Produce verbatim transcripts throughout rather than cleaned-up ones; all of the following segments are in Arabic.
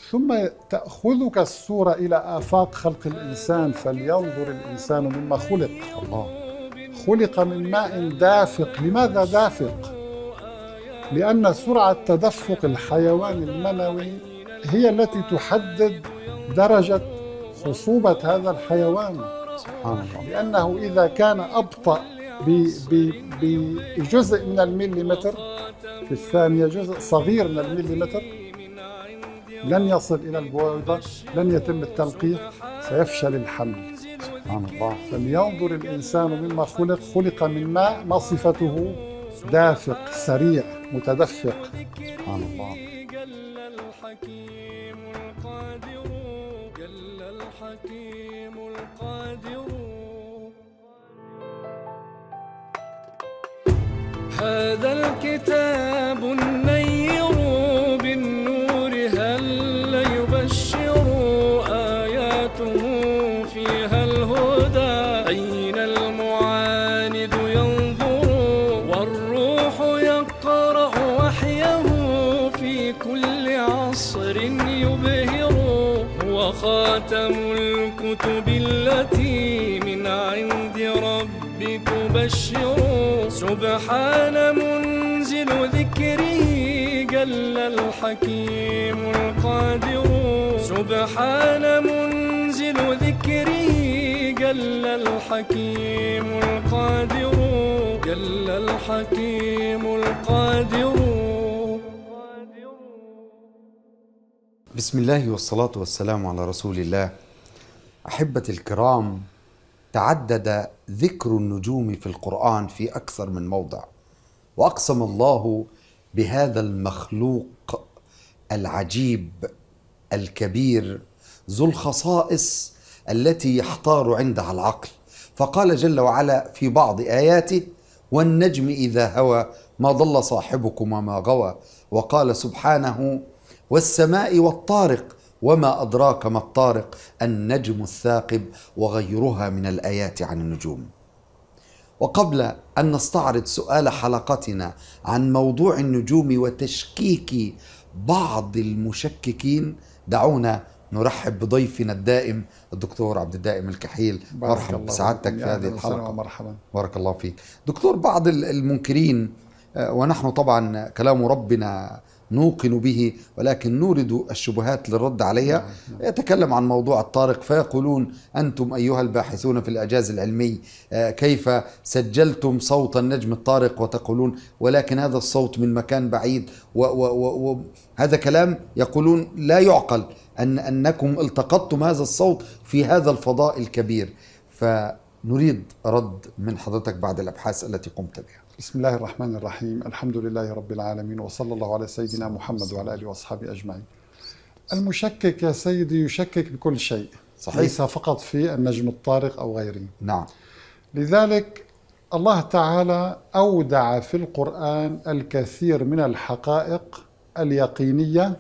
ثم تأخذك الصورة إلى آفاق خلق الإنسان، فلينظر الإنسان مما خلق. الله. خلق من ماء دافق. لماذا دافق؟ لأن سرعة تدفق الحيوان المنوي هي التي تحدد درجة خصوبة هذا الحيوان. سبحان الله. لأنه إذا كان أبطأ بجزء من المليمتر في الثانية، جزء صغير من المليمتر، لن يصل إلى البويضة، لن يتم التلقيح، سيفشل الحمل. سبحان الله. فلينظر الإنسان مما خلق. خلق من ماء ما صفته دافق سريع متدفق. سبحان الله. جل الحكيم القادر، جل الحكيم القادر. هذا الكتاب النير بالنور هل يبشر آياته فيها الهدى. أين المعاند ينظر والروح يقرأ وحيه في كل عصر يبهر. هو خاتم الكتب التي من عند ربي تبشر. سبحان منزل ذكره جل الحكيم القادر. سبحان منزل ذكره جل الحكيم القادر. جل الحكيم القادر. بسم الله والصلاة والسلام على رسول الله. أحبتي الكرام، تعدد ذكر النجوم في القرآن في أكثر من موضع، وأقسم الله بهذا المخلوق العجيب الكبير ذو الخصائص التي يحتار عندها العقل، فقال جل وعلا في بعض آياته: والنجم إذا هوى ما ضل صاحبكم وما غوى. وقال سبحانه: والسماء والطارق وما أدراك ما الطارق النجم الثاقب، وغيرها من الآيات عن النجوم. وقبل أن نستعرض سؤال حلقتنا عن موضوع النجوم وتشكيك بعض المشككين، دعونا نرحب بضيفنا الدائم الدكتور عبد الدائم الكحيل. مرحبا بسعادتك في هذه الحلقة. مرحبا. بارك الله فيك دكتور. بعض المنكرين، ونحن طبعا كلام ربنا نوقن به ولكن نورد الشبهات للرد عليها، يتكلم عن موضوع الطارق فيقولون: أنتم أيها الباحثون في الإعجاز العلمي كيف سجلتم صوت النجم الطارق وتقولون ولكن هذا الصوت من مكان بعيد، وهذا كلام يقولون لا يعقل أن أنكم التقطتم هذا الصوت في هذا الفضاء الكبير. فنريد رد من حضرتك بعد الأبحاث التي قمت بها. بسم الله الرحمن الرحيم. الحمد لله رب العالمين، وصلى الله على سيدنا محمد وعلى آله وأصحابه أجمعين. المشكك يا سيدي يشكك بكل شيء، صحيح. ليس فقط في النجم الطارق أو غيره. نعم. لذلك الله تعالى أودع في القرآن الكثير من الحقائق اليقينية،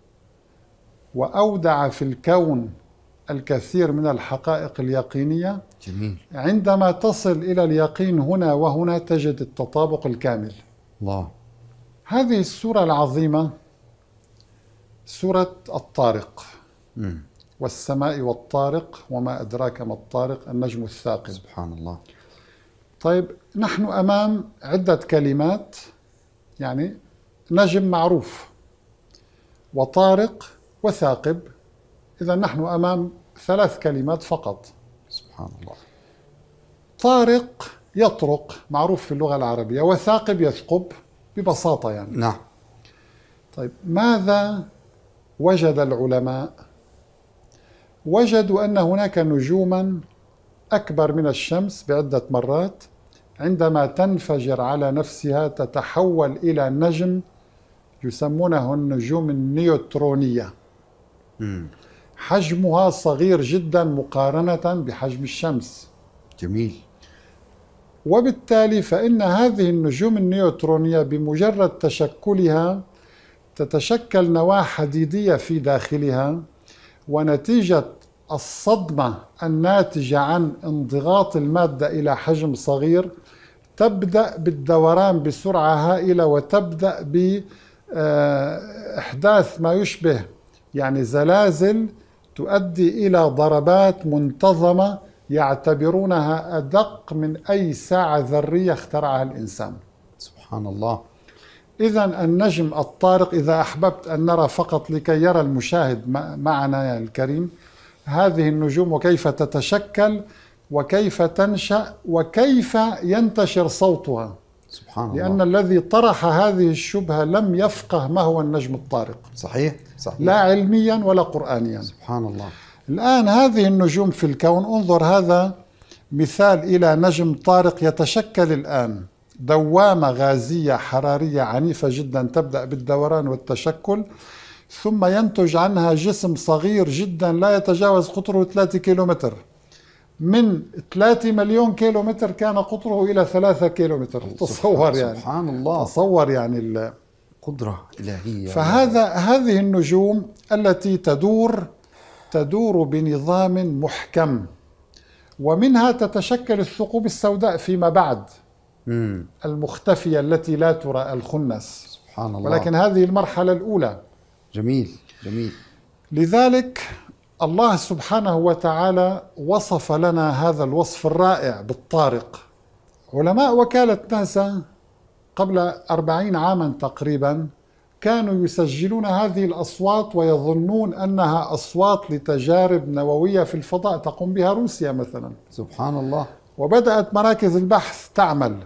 وأودع في الكون الكثير من الحقائق اليقينية. جميل. عندما تصل إلى اليقين هنا وهنا تجد التطابق الكامل. الله. هذه السورة العظيمة سورة الطارق. م. والسماء والطارق وما أدراك ما الطارق النجم الثاقب. سبحان الله. طيب، نحن أمام عدة كلمات، يعني نجم معروف وطارق وثاقب، إذا نحن أمام ثلاث كلمات فقط. سبحان الله. طارق يطرق معروف في اللغة العربية، وثاقب يثقب ببساطة يعني. نعم. طيب، ماذا وجد العلماء؟ وجدوا أن هناك نجوما أكبر من الشمس بعدة مرات، عندما تنفجر على نفسها تتحول إلى نجم يسمونه النجوم النيوترونية. م. حجمها صغير جدا مقارنة بحجم الشمس. جميل. وبالتالي فإن هذه النجوم النيوترونية بمجرد تشكلها تتشكل نواة حديدية في داخلها، ونتيجة الصدمة الناتجة عن انضغاط المادة إلى حجم صغير تبدأ بالدوران بسرعة هائلة، وتبدأ بإحداث ما يشبه يعني زلازل تؤدي إلى ضربات منتظمة يعتبرونها أدق من أي ساعة ذرية اخترعها الإنسان. سبحان الله. إذن النجم الطارق، إذا أحببت أن نرى فقط لكي يرى المشاهد معنا يا الكريم هذه النجوم وكيف تتشكل وكيف تنشأ وكيف ينتشر صوتها، سبحان لأن الله. الذي طرح هذه الشبهة لم يفقه ما هو النجم الطارق، صحيح صحيح، لا علميا ولا قرآنيا. سبحان الله. الآن هذه النجوم في الكون، انظر هذا مثال إلى نجم طارق يتشكل الآن، دوامة غازية حرارية عنيفة جدا تبدأ بالدوران والتشكل، ثم ينتج عنها جسم صغير جدا لا يتجاوز قطره ثلاثة كيلومتر، من ثلاثة مليون كيلومتر كان قطره إلى ثلاثة كيلومتر. تصور يعني، سبحان الله، تصور يعني قدرة إلهية. فهذا هذه النجوم التي تدور تدور بنظام محكم، ومنها تتشكل الثقوب السوداء فيما بعد مم. المختفية التي لا ترى، الخنس. سبحان الله. ولكن هذه المرحلة الأولى. جميل جميل. لذلك الله سبحانه وتعالى وصف لنا هذا الوصف الرائع بالطارق. علماء وكالة ناسا قبل أربعين عاما تقريبا كانوا يسجلون هذه الأصوات ويظنون أنها أصوات لتجارب نووية في الفضاء تقوم بها روسيا مثلا. سبحان الله. وبدأت مراكز البحث تعمل،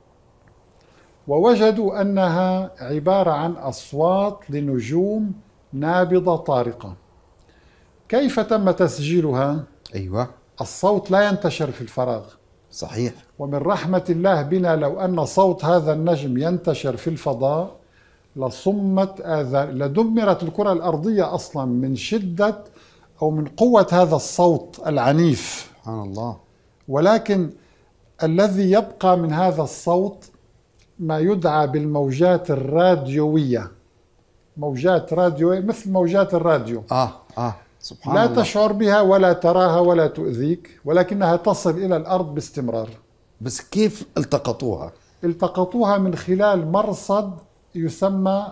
ووجدوا أنها عبارة عن أصوات لنجوم نابضة طارقة. كيف تم تسجيلها؟ أيوة. الصوت لا ينتشر في الفراغ. صحيح. ومن رحمة الله بنا لو أن صوت هذا النجم ينتشر في الفضاء لصمت آذان، لدمرت الكرة الأرضية أصلا من شدة أو من قوة هذا الصوت العنيف. سبحان الله. ولكن الذي يبقى من هذا الصوت ما يدعى بالموجات الراديوية، موجات راديوية مثل موجات الراديو. آه آه سبحان لا الله. تشعر بها ولا تراها ولا تؤذيك، ولكنها تصل إلى الأرض باستمرار. بس كيف التقطوها؟ التقطوها من خلال مرصد يسمى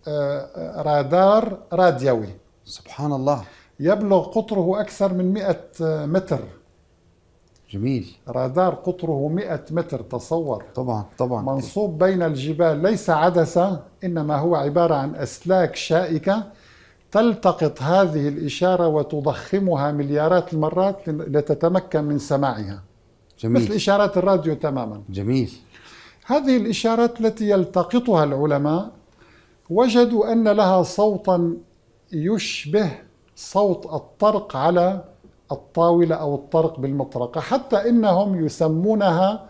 رادار راديوي. سبحان الله. يبلغ قطره أكثر من مئة متر. جميل. رادار قطره مئة متر، تصور. طبعا طبعا. منصوب بين الجبال، ليس عدسة إنما هو عبارة عن أسلاك شائكة تلتقط هذه الإشارة وتضخمها مليارات المرات لتتمكن من سماعها. جميل. مثل إشارات الراديو تماما. جميل. هذه الإشارات التي يلتقطها العلماء وجدوا أن لها صوتا يشبه صوت الطرق على الطاولة أو الطرق بالمطرقة، حتى إنهم يسمونها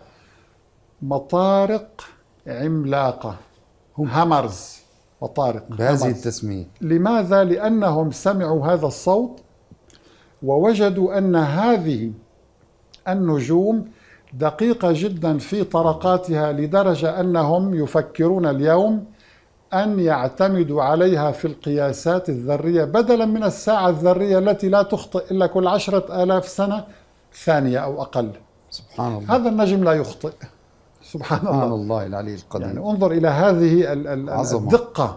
مطارق عملاقة، هم هامرز، مطارق بهذه التسمية. لماذا؟ لأنهم سمعوا هذا الصوت ووجدوا أن هذه النجوم دقيقة جدا في طرقاتها، لدرجة أنهم يفكرون اليوم أن يعتمدوا عليها في القياسات الذرية بدلا من الساعة الذرية التي لا تخطئ إلا كل عشرة آلاف سنة ثانية أو أقل. سبحان الله. هذا النجم لا يخطئ. سبحان, سبحان الله. الله العلي القدير. يعني انظر إلى هذه الدقة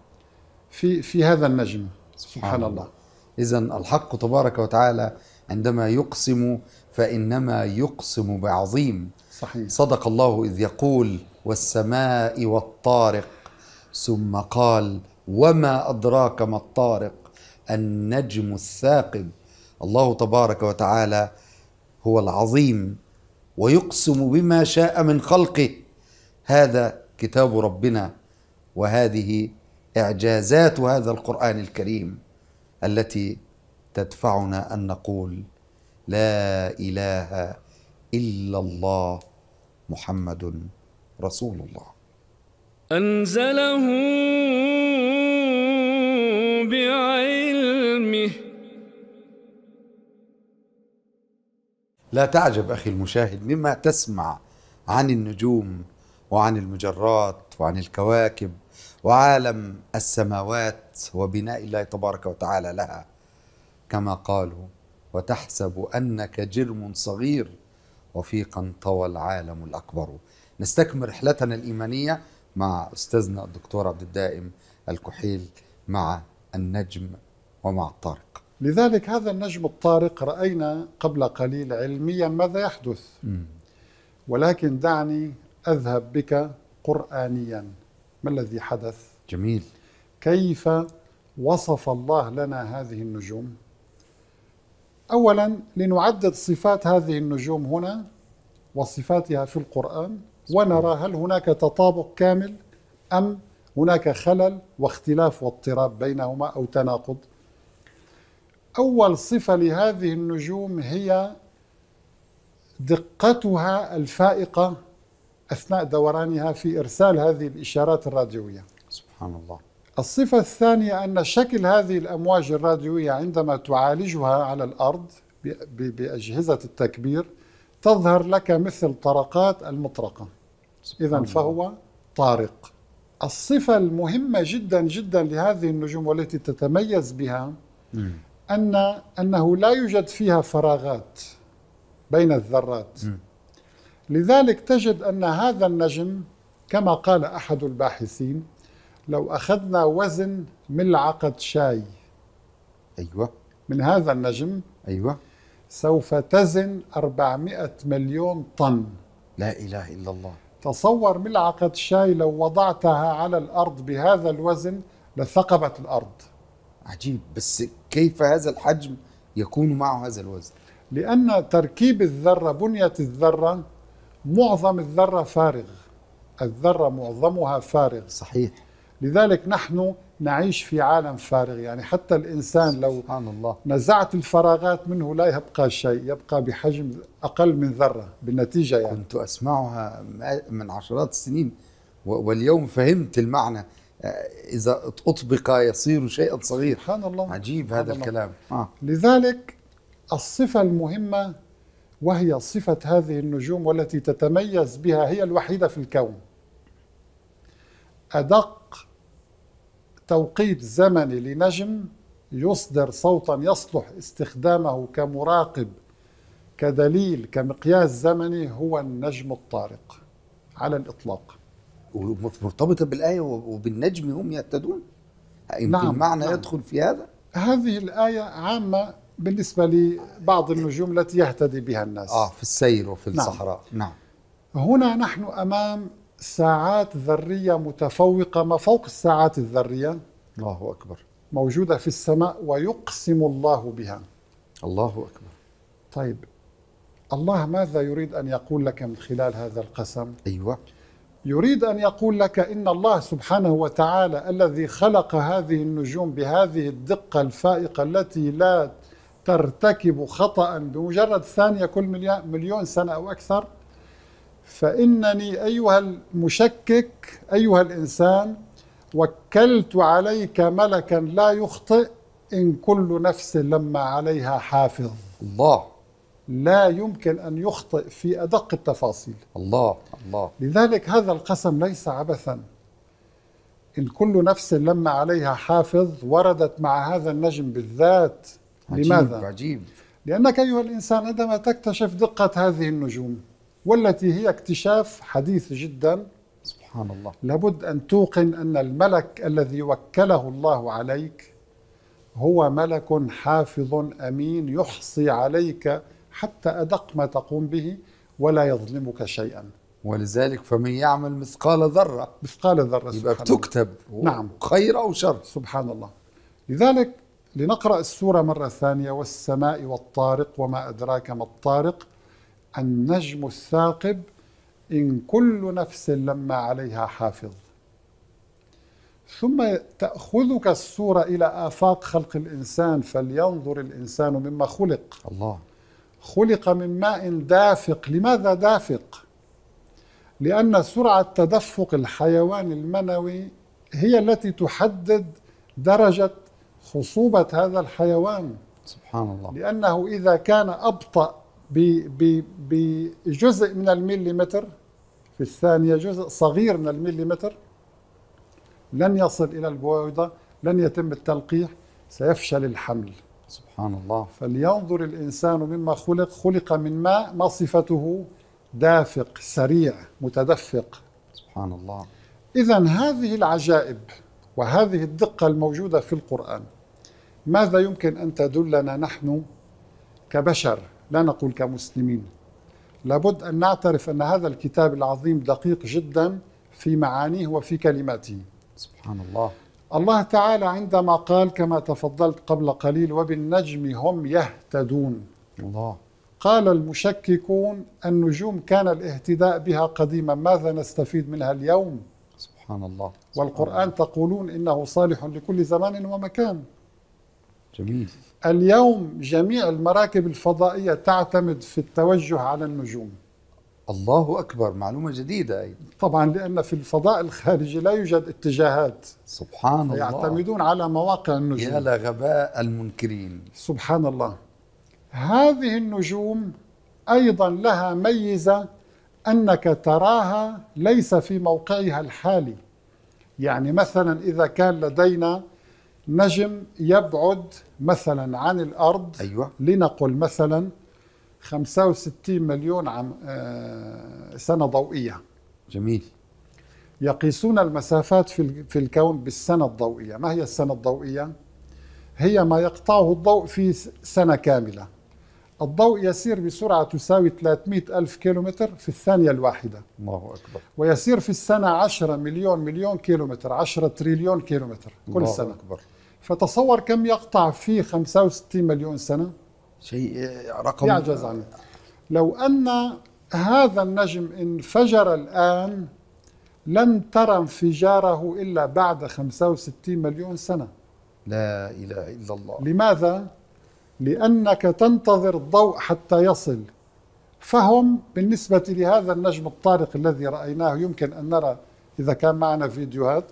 في في هذا النجم. سبحان, سبحان الله. إذن الحق تبارك وتعالى عندما يقسم فإنما يقسم بعظيم. صحيح. صدق الله إذ يقول والسماء والطارق، ثم قال وما أدراك ما الطارق النجم الثاقب. الله تبارك وتعالى هو العظيم ويقسم بما شاء من خلقه. هذا كتاب ربنا، وهذه إعجازات هذا القرآن الكريم التي تدفعنا أن نقول لا إله إلا الله محمد رسول الله. أنزله بعلمه. لا تعجب أخي المشاهد مما تسمع عن النجوم وعن المجرات وعن الكواكب وعالم السماوات وبناء الله تبارك وتعالى لها، كما قالوا وتحسب أنك جرم صغير وفيقا طوى العالم الأكبر. نستكمل رحلتنا الإيمانية مع أستاذنا الدكتور عبد الدائم الكحيل مع النجم ومع الطارق. لذلك هذا النجم الطارق رأينا قبل قليل علميا ماذا يحدث، ولكن دعني أذهب بك قرآنيا. ما الذي حدث؟ جميل. كيف وصف الله لنا هذه النجوم؟ أولا لنعدد صفات هذه النجوم هنا وصفاتها في القرآن، ونرى هل هناك تطابق كامل أم هناك خلل واختلاف واضطراب بينهما أو تناقض. أول صفة لهذه النجوم هي دقتها الفائقة أثناء دورانها في إرسال هذه الإشارات الراديوية. سبحان الله. الصفة الثانية أن شكل هذه الأمواج الراديوية عندما تعالجها على الأرض بأجهزة التكبير تظهر لك مثل طرقات المطرقة، إذن فهو طارق. الصفة المهمة جدا جدا لهذه النجوم والتي تتميز بها م. أن أنه لا يوجد فيها فراغات بين الذرات. م. لذلك تجد أن هذا النجم كما قال أحد الباحثين لو أخذنا وزن ملعقة شاي أيوة من هذا النجم أيوة سوف تزن أربعمائة مليون طن. لا إله إلا الله. تصور ملعقة شاي لو وضعتها على الأرض بهذا الوزن لثقبت الأرض. عجيب، بس كيف هذا الحجم يكون معه هذا الوزن؟ لأن تركيب الذرة، بنية الذرة، معظم الذرة فارغ، الذرة معظمها فارغ. صحيح. لذلك نحن نعيش في عالم فارغ، يعني حتى الإنسان لو سبحان الله نزعت الفراغات منه لا يبقى شيء، يبقى بحجم أقل من ذرة بالنتيجة. يعني كنت أسمعها من عشرات السنين واليوم فهمت المعنى، إذا أطبق يصير شيئا صغير. سبحان الله. عجيب سبحان هذا الله. الكلام. آه. لذلك الصفة المهمة وهي صفة هذه النجوم والتي تتميز بها، هي الوحيدة في الكون، أدق توقيت زمني لنجم يصدر صوتا يصلح استخدامه كمراقب كدليل كمقياس زمني هو النجم الطارق على الإطلاق. مرتبطة بالآية وبالنجم هم يهتدون. نعم. المعنى نعم. يدخل في هذا. هذه الآية عامة بالنسبة لبعض النجوم التي يهتدي بها الناس آه في السير وفي الصحراء. نعم. نعم. هنا نحن أمام ساعات ذرية متفوقة ما فوق الساعات الذرية. الله أكبر. موجودة في السماء ويقسم الله بها. الله أكبر. طيب الله ماذا يريد أن يقول لك من خلال هذا القسم؟ أيوة. يريد أن يقول لك إن الله سبحانه وتعالى الذي خلق هذه النجوم بهذه الدقة الفائقة التي لا ترتكب خطأ بمجرد ثانية كل مليون سنة أو أكثر، فإنني أيها المشكك أيها الإنسان وكلت عليك ملكا لا يخطئ إن كل نفس لما عليها حافظ. الله. لا يمكن أن يخطئ في أدق التفاصيل. الله الله. لذلك هذا القسم ليس عبثا. إن كل نفس لما عليها حافظ وردت مع هذا النجم بالذات. عجيب. لماذا؟ عجيب. لأنك أيها الإنسان عندما تكتشف دقة هذه النجوم والتي هي اكتشاف حديث جدا، سبحان الله، لابد أن توقن أن الملك الذي وكله الله عليك هو ملك حافظ أمين يحصي عليك حتى أدق ما تقوم به ولا يظلمك شيئا. ولذلك فمن يعمل مثقال ذرة مثقال ذرة يبقى بتكتب. نعم. خير أو شر. سبحان الله. لذلك لنقرأ السورة مرة ثانية: والسماء والطارق وما أدراك ما الطارق النجم الثاقب إن كل نفس لما عليها حافظ. ثم تأخذك السورة إلى آفاق خلق الإنسان: فلينظر الإنسان مما خلق. الله. خلق من ماء دافق. لماذا دافق؟ لأن سرعة تدفق الحيوان المنوي هي التي تحدد درجة خصوبة هذا الحيوان. سبحان الله. لأنه إذا كان أبطأ بجزء من المليمتر في الثانية، جزء صغير من المليمتر، لن يصل إلى البويضة، لن يتم التلقيح، سيفشل الحمل. سبحان الله. فلينظر الإنسان مما خلق. خلق من ماء، ما صفته؟ دافق سريع متدفق. سبحان الله. إذن هذه العجائب وهذه الدقة الموجودة في القرآن ماذا يمكن أن تدلنا نحن كبشر، لا نقول كمسلمين؟ لابد أن نعترف أن هذا الكتاب العظيم دقيق جدا في معانيه وفي كلماته. سبحان الله. الله تعالى عندما قال كما تفضلت قبل قليل وبالنجم هم يهتدون، الله. قال المشككون النجوم كان الاهتداء بها قديما، ماذا نستفيد منها اليوم؟ سبحان الله. والقرآن تقولون إنه صالح لكل زمان ومكان. جميل. اليوم جميع المراكب الفضائية تعتمد في التوجه على النجوم. الله أكبر، معلومة جديدة أيضا. طبعا لأن في الفضاء الخارجي لا يوجد اتجاهات، سبحان الله. يعتمدون على مواقع النجوم. يا لغباء المنكرين. سبحان الله. هذه النجوم أيضا لها ميزة أنك تراها ليس في موقعها الحالي. يعني مثلا إذا كان لدينا نجم يبعد مثلا عن الأرض، أيوة. لنقل مثلا خمسة وستين مليون عام آه سنة ضوئية. جميل. يقيسون المسافات في في الكون بالسنة الضوئية. ما هي السنة الضوئية؟ هي ما يقطعه الضوء في سنة كاملة. الضوء يسير بسرعة تساوي ثلاثمئة ألف كيلومتر في الثانية الواحدة. الله أكبر. ويسير في السنة عشرة مليون مليون كيلومتر، عشرة تريليون كيلومتر كل الله سنة. أكبر. فتصور كم يقطع في خمسة وستين مليون سنة. شيء رقم يعجز عنه. لو أن هذا النجم انفجر الآن لن ترى انفجاره إلا بعد خمسة وستين مليون سنة. لا إله إلا الله. لماذا؟ لأنك تنتظر الضوء حتى يصل. فهم بالنسبة لهذا النجم الطارق الذي رأيناه، يمكن أن نرى إذا كان معنا فيديوهات،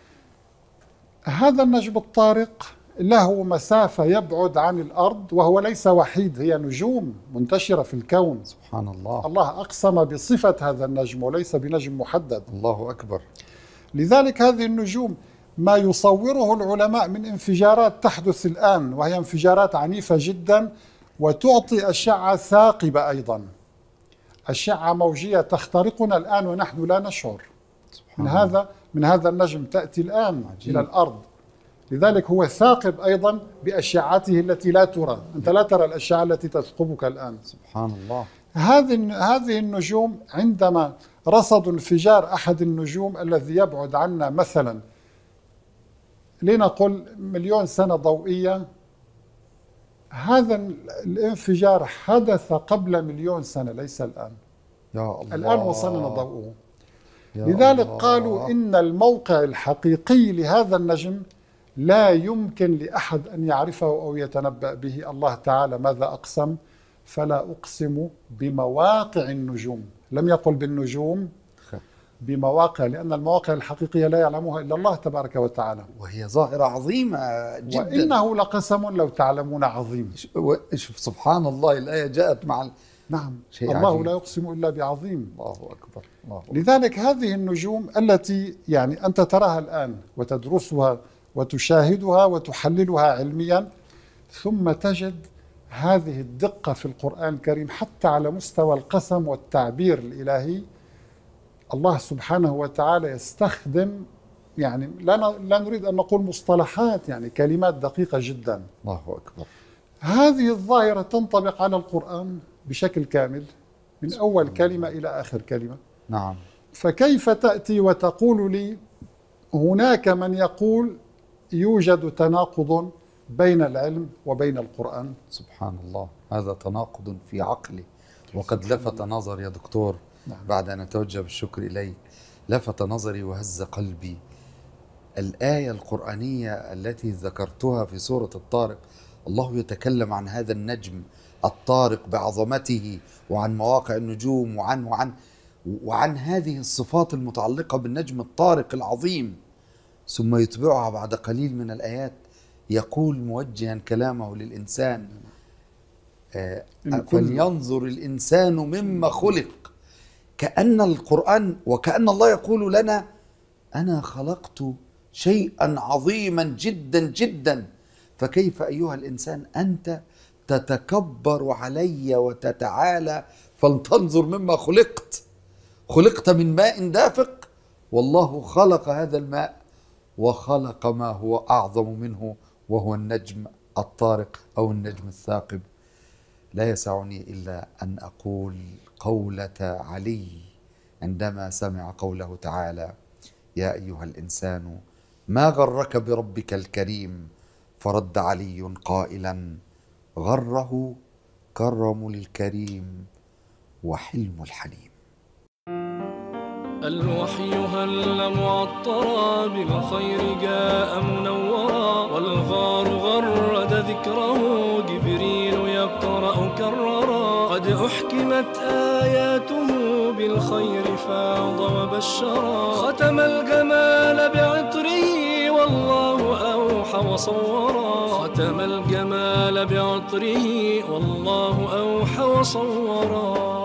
هذا النجم الطارق له مسافة يبعد عن الأرض وهو ليس وحيد، هي نجوم منتشرة في الكون. سبحان الله. الله أقسم بصفة هذا النجم وليس بنجم محدد. الله أكبر. لذلك هذه النجوم ما يصوره العلماء من انفجارات تحدث الآن، وهي انفجارات عنيفة جدا وتعطي أشعة ثاقبة أيضا، أشعة موجية تخترقنا الآن ونحن لا نشعر. من هذا من هذا النجم تأتي الآن عجيب. إلى الأرض. لذلك هو ثاقب أيضا بأشعته التي لا ترى. أنت لا ترى الأشعة التي تثقبك الآن. سبحان الله. هذه هذه النجوم عندما رصدوا انفجار أحد النجوم الذي يبعد عنا مثلا لنقل مليون سنة ضوئية، هذا الانفجار حدث قبل مليون سنة ليس الآن. يا الله. الآن وصلنا ضوءه. لذلك الله. قالوا إن الموقع الحقيقي لهذا النجم لا يمكن لأحد أن يعرفه أو يتنبأ به. الله تعالى ماذا أقسم؟ فلا أقسم بمواقع النجوم، لم يقل بالنجوم، بمواقع، لأن المواقع الحقيقية لا يعلمها إلا الله تبارك وتعالى، وهي ظاهرة عظيمة جدا. وإنه لقسم لو تعلمون عظيم. شوف سبحان الله، الآية جاءت مع ال... نعم. شيء الله عجيب. لا يقسم إلا بعظيم. الله أكبر. الله أكبر. لذلك هذه النجوم التي يعني أنت تراها الآن وتدرسها وتشاهدها وتحللها علميا، ثم تجد هذه الدقة في القرآن الكريم حتى على مستوى القسم والتعبير الإلهي. الله سبحانه وتعالى يستخدم يعني لا لا نريد أن نقول مصطلحات، يعني كلمات دقيقة جدا. الله أكبر. هذه الظاهرة تنطبق على القرآن بشكل كامل من أول كلمة إلى آخر كلمة. نعم. فكيف تأتي وتقول لي هناك من يقول يوجد تناقض بين العلم وبين القرآن؟ سبحان الله، هذا تناقض في عقلي. وقد لفت نظري يا دكتور، نعم. بعد أن أتوجه بالشكر إليك، لفت نظري وهز قلبي الآية القرآنية التي ذكرتها في سورة الطارق. الله يتكلم عن هذا النجم الطارق بعظمته وعن مواقع النجوم وعن وعن وعن هذه الصفات المتعلقة بالنجم الطارق العظيم، ثم يتبعها بعد قليل من الآيات يقول موجها كلامه للإنسان: آه فلينظر الإنسان مما خلق. كأن القرآن وكأن الله يقول لنا: أنا خلقت شيئا عظيما جدا جدا، فكيف أيها الإنسان أنت تتكبر علي وتتعالى؟ فلتنظر مما خلقت. خلقت من ماء دافق، والله خلق هذا الماء وخلق ما هو أعظم منه وهو النجم الطارق أو النجم الثاقب. لا يسعني إلا أن أقول قولة علي عندما سمع قوله تعالى: يا أيها الإنسان ما غرك بربك الكريم، فرد علي قائلا: غره كرم الكريم وحلم الحليم. الوحي هل معطرا بالخير جاء منورا، والغار غرد ذكره جبريل يقرأ كررا، قد أحكمت آياته بالخير فاض وبشرا، ختم الجمال بعطره والله أوحى وصورا، ختم الجمال بعطره والله أوحى وصورا.